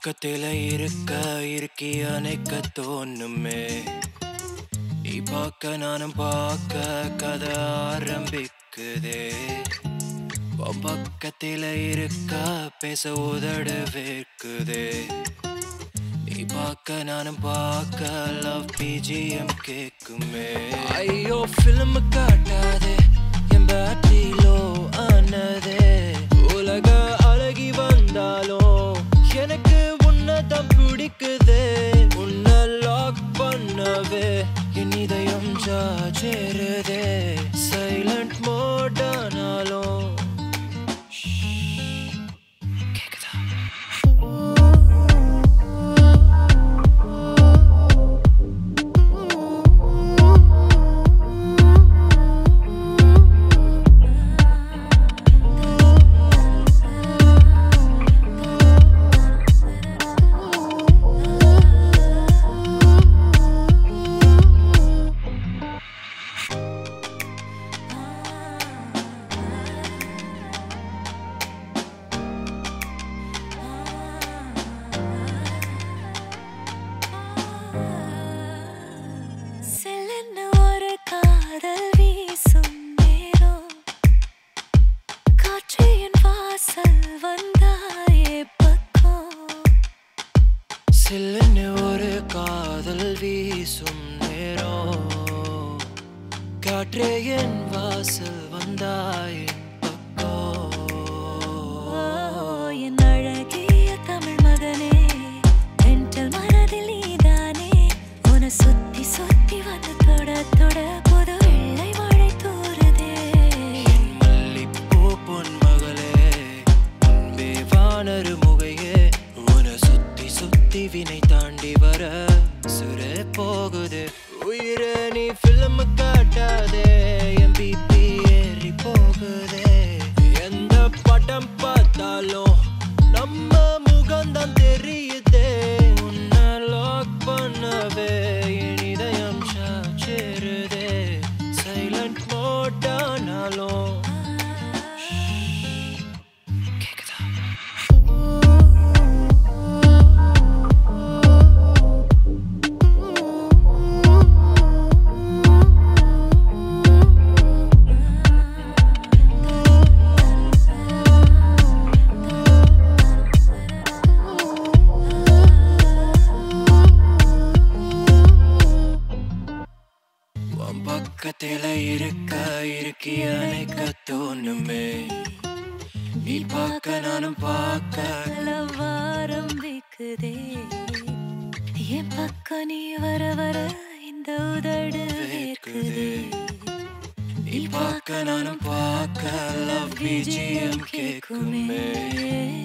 பக்கத்தில இருக்கி அணைக்க தோணுமே. நீ பார்க்க நானும் பார்க்க கதை ஆரம்பிக்குதே. பக்கத்தில பேச உதடு வேர்க்குதே. நீ பார்க்க நானும் பார்க்க லவ் பிஜிஎம் கேக்குமே. ஐயோ ஃபிலிம் காட்டாதே என் பேட்டரி லோ ஆனதே. உலக அழகி வந்தாலும் எனக்கு உன்னதான் பிடிக்குதே. உன்னை லாக் பண்ணவே என் இதயம் சேருதே. சைலண்ட் மோடானாலும் சில்லுன்னு ஒரு காதல் வீசும் நேரம். காற்றே என் வாசல் வந்தாய் பக்கம். என் அழகிய தமிழ் மகனே, மென்டல் மனதில் நீதானே. உன சுத்தி சுத்தி வந்து தொட தொட புது வெள்ளை மழை தூறுதே. என் மல்லிப்பூ பொன் மகளே, அன்பே வானரு முகையே. உன சுத்தி சுத்தி வினை தாண்டி வர சுரே போகுது. உயிரே நீ ஃபிலிம் காட்டாதே என் பிபி ஏறி போகுதே. எந்த படம் பார்த்தாலும் நம்ம முகம்தான் தெரியுதே. உன்னை லாக் பண்ணவே என் இதயம் சேருதே. சைலண்ட் மோடானாலும் பக்கத்தில இருக்கி அணைக்க தோணுமே. நீ பார்க்க நானும் பார்க்க லவ் ஆரம்பிக்குதே. என் பக்கம் நீ வர வர இந்த உதடு வேர்க்குதே. நீ பார்க்க நானும் பார்க்க லவ் பிஜிஎம் கேக்குமே.